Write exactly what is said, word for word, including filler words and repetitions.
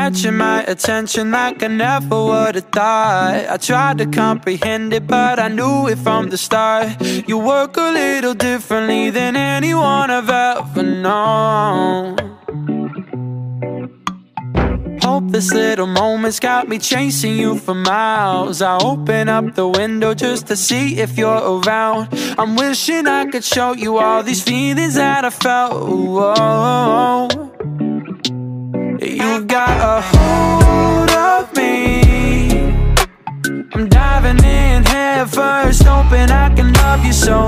catching my attention like I never would've thought. I tried to comprehend it, but I knew it from the start. You work a little differently than anyone I've ever known. Hope this little moment's got me chasing you for miles. I open up the window just to see if you're around. I'm wishing I could show you all these feelings that I felt. Whoa. You got a hold of me. I'm diving in head first, hoping I can love you so